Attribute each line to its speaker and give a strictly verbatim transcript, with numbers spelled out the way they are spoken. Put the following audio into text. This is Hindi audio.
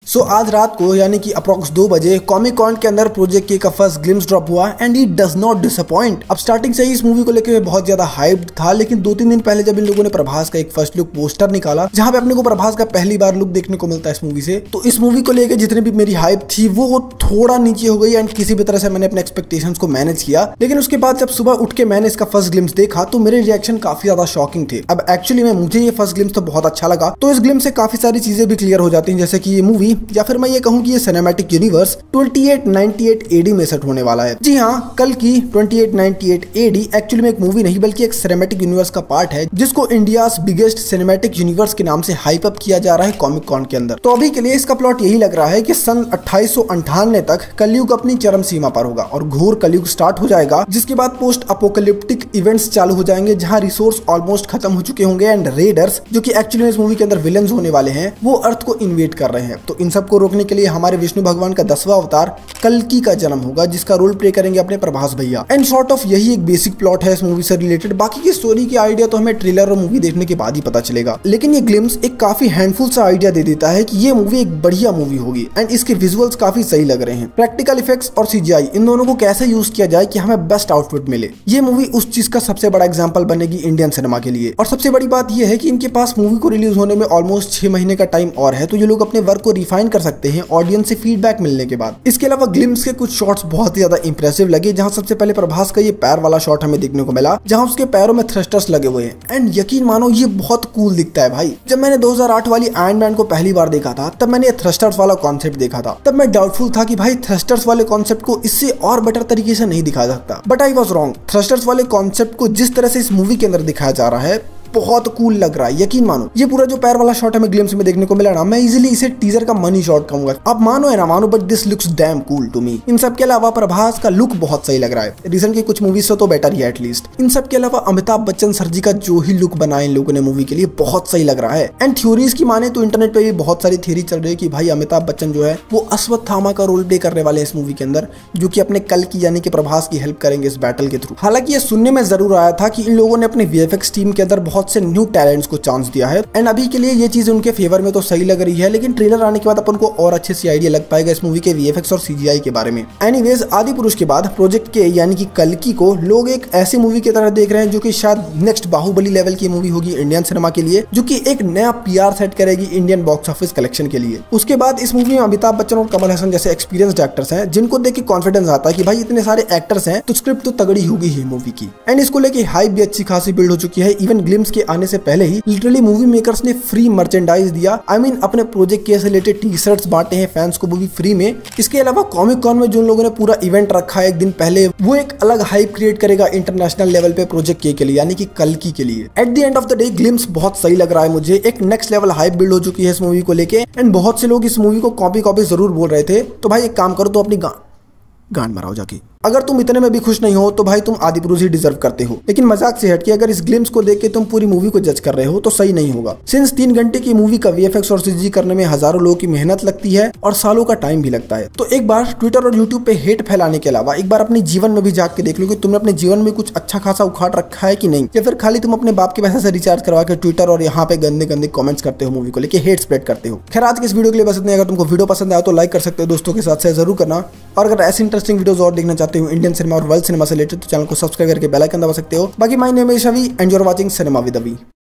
Speaker 1: सो so, आज रात को यानी कि अप्रॉक्स दो बजे कॉमिक कॉन के अंदर प्रोजेक्ट के का फर्स्ट ग्लिम्स ड्रॉप हुआ and it does not disappoint. अब स्टार्टिंग से ही इस मूवी को लेकर बहुत ज्यादा हाइप्ड था, लेकिन दो तीन दिन पहले जब इन लोगों ने प्रभास का एक फर्स्ट लुक पोस्टर निकाला जहां पे अपने को प्रभास का पहली बार लुक देखने को मिलता है इस मूवी से, तो इस मूवी को लेकर जितनी भी मेरी हाइप थी वो थोड़ा नीचे हो गई एंड किसी भी तरह से मैंने अपने एक्सपेक्टेशंस को मैनेज किया। लेकिन उसके बाद जब सुबह उठ के मैंने इसका फर्स्ट ग्लिम्स देखा तो मेरे रिएक्शन काफी ज्यादा शॉकिंग थे। अब एक्चुअली में मुझे ये फर्स्ट ग्लिम्स तो बहुत अच्छा लगा, तो इस ग्लिम्स से काफी सारी चीजें भी क्लियर हो जाती हैं, जैसे कि ये मूवी या फिर मैं ये कहूं कि ये सिनेमैटिक यूनिवर्स अट्ठाईस सौ अट्ठानवे एडी में सेट होने वाला है। जी हाँ, कल की अट्ठाईस सौ अट्ठानवे एडी एक्चुअली में एक मूवी नहीं बल्कि एक सिनेमैटिक यूनिवर्स का पार्ट है जिसको इंडियाज बिगेस्ट सिनेमैटिक यूनिवर्स के नाम से हाइप अप किया जा रहा है कॉमिक कॉन के अंदर। तो अभी के लिए इसका प्लॉट यही लग रहा है कि सन अट्ठाईस सौ अंठानवे तक कलयुग अपनी चरम सीमा पर होगा और घोर कलयुग स्टार्ट हो जाएगा, जिसके बाद पोस्ट अपोकलिप्टिक इवेंट्स चालू हो जाएंगे जहां रिसोर्स ऑलमोस्ट खत्म हो चुके होंगे एंड रेडर्स जो कि एक्चुअली इस मूवी के अंदर विलेंस होने वाले हैं वो अर्थ को इन्वेड कर रहे हैं। तो इन सबको रोकने के लिए हमारे विष्णु भगवान का दसवां अवतार कल्कि का जन्म होगा जिसका रोल प्ले करेंगे अपने प्रभास भैया। एंड सॉर्ट ऑफ यही एक बेसिक प्लॉट है इस मूवी से रिलेटेड। बाकी की स्टोरी की आइडिया तो हमें ट्रेलर और मूवी देखने के बाद ही पता चलेगा, लेकिन ये ग्लिम्स एक काफी हैंडफुल सा आइडिया दे देता है कि ये मूवी एक बढ़िया मूवी होगी एंड इसके विजुअल्स काफी सही लग रहे हैं। प्रैक्टिकल इफेक्ट्स और सीजीआई इन दोनों को कैसे यूज किया जाए कि हमें बेस्ट आउटपुट मिले, ये मूवी उस चीज का सबसे बड़ा एग्जांपल बनेगी इंडियन सिनेमा के लिए। और सबसे बड़ी बात यह है कि इनके पास मूवी को रिलीज होने में ऑलमोस्ट छह महीने का टाइम और है, तो ये लोग अपने वर्क को रिफाइन कर सकते हैं ऑडियंस से फीडबैक मिलने के बाद। इसके अलावा ग्लिम्स के कुछ शॉट्स बहुत ही ज्यादा इंप्रेसिव लगे, जहां सबसे पहले प्रभास का ये पैर वाला शॉट हमें देखने को मिला जहां उसके पैरों में थ्रस्टर्स लगे हुए हैं एंड यकीन मानो ये बहुत कूल दिखता है भाई। जब मैंने दो हज़ार आठ वाली आयरन मैन को पहली बार देखा था तब मैंने थ्रस्टर्स वाला कॉन्सेप्ट देखा था, तब मैं डाउटफुल था कि भाई थ्रस्टर्स वाले कॉन्सेप्ट को इससे और बेटर तरीके से नहीं दिखाया सकता, but I was wrong. Thrusters वाले कॉन्सेप्ट को जिस तरह से इस मूवी के अंदर दिखाया जा रहा है बहुत कूल लग रहा है, यकीन मानो। ये पूरा जो पैर वाला शॉट हमें ग्लिम्स में देखने को मिला ना, मैं इजीली इसे टीजर का मनी शॉट कहूंगा। आप मानो या ना मानो but this looks damn cool to me. इन सब के अलावा प्रभास का लुक बहुत सही लग रहा है, रीजन की कुछ मूवीज से तो बेटर ही एटलीस्ट। इन सब के अलावा अमिताभ बच्चन सर जी का जो ही लुक बनाया इन लोगों ने मूवी के लिए बहुत सही लग रहा है। एंड थ्योरीज की माने तो इंटरनेट पे भी बहुत सारी थ्योरी चल रही है कि भाई अमिताभ बच्चन जो है वो अश्वत्थामा का रोल प्ले करने वाले इस मूवी के अंदर, जो कि अपने कल की यानी कि प्रभास की हेल्प करेंगे इस बैटल के थ्रू। हालांकि ये सुनने में जरूर आया था कि इन लोगों ने अपने वीएफएक्स टीम के अंदर बहुत से न्यू टैलेंट को चांस दिया है एंड अभी के लिए ये चीज उनके फेवर में तो सही लग रही है, लेकिन ट्रेलर आने के बाद अपन को और अच्छे से आइडिया लग पाएगा इस मूवी के वीएफएक्स और सीजीआई के बारे में। एनीवेज, आदि पुरुष के बाद प्रोजेक्ट के यानी कि कल्कि को लोग एक ऐसी मूवी की तरह देख रहे हैं जो कि शायद नेक्स्ट बाहुबली लेवल की मूवी होगी इंडियन सिनेमा के लिए, जो कि एक नया पीआर सेट करेगी इंडियन बॉक्स ऑफिस कलेक्शन के लिए। उसके बाद इस मूवी में अमिताभ बच्चन और कमल हसन जैसे एक्सपीरियंस्ड एक्टर्स हैं जिनको देख के कॉन्फिडेंस आता है कि भाई इतने सारे एक्टर्स हैं तो स्क्रिप्ट तो तगड़ी होगी ही मूवी की। एंड इसको लेके हाइप भी अच्छी खासी बिल्ड हो चुकी है। इवन ग्लिम्स के आने से पहले ही लिटरली मूवी मेकर्स ने फ्री मर्चेंडाइज दिया, आई I मीन mean, अपने प्रोजेक्ट के रिलेटेड टी शर्ट्स बांटे हैं फैंस को, वो भी फ्री में। इसके अलावा कॉमिक कॉन में जो लोगों ने पूरा इवेंट रखा है एक दिन पहले, वो एक अलग हाइप क्रिएट करेगा इंटरनेशनल लेवल पे प्रोजेक्ट के, के लिए यानी कि कल्कि के लिए। At the end of the day glimpse बहुत सही लग रहा है मुझे, एक नेक्स्ट लेवल हाइप बिल्ड हो चुकी है इस मूवी को लेके एंड बहुत से लोग इस मूवी को कॉपी कॉपी जरूर बोल रहे थे। तो भाई एक काम करो, तो अपनी गा गांड मराओ जाके। अगर तुम इतने में भी खुश नहीं हो तो भाई तुम आदि पुरुष ही डिजर्व करते हो। लेकिन मजाक से हटके अगर इस ग्लिम्स को देख के तुम पूरी मूवी को जज कर रहे हो तो सही नहीं होगा। सिंस तीन घंटे की मूवी का वीएफएक्स और सीजी करने में हजारों लोगों की मेहनत लगती है और सालों का टाइम भी लगता है, तो एक बार ट्विटर और यूट्यूब पे हेट फैलाने के अलावा एक बार अपने जीवन में भी जाग के देख लो कि तुमने अपने जीवन में कुछ अच्छा खासा उखाड़ रखा है कि नहीं, या फिर खाली तुम अपने बाप के पैसे से रिचार्ज करवा के ट्विटर और यहाँ पे गंदे गंदे कमेंट्स करते हो, मूवी को लेके हेट स्प्रेड करते हो। खैर आज के इस वीडियो के लिए बस इतना। अगर तुमको वीडियो पसंद आया तो लाइक कर सकते हो, दोस्तों के साथ शेयर जरूर करना, और अगर ऐसी इंटरेस्टिंग वीडियोस और देखना चाहते हो इंडियन सिनेमा और वर्ल्ड सिनेमा से रिलेटेड तो चैनल को सब्सक्राइब करके बेल आइकन दबा सकते हो। बाकी my name is Shavi and you are watching cinema with अवी।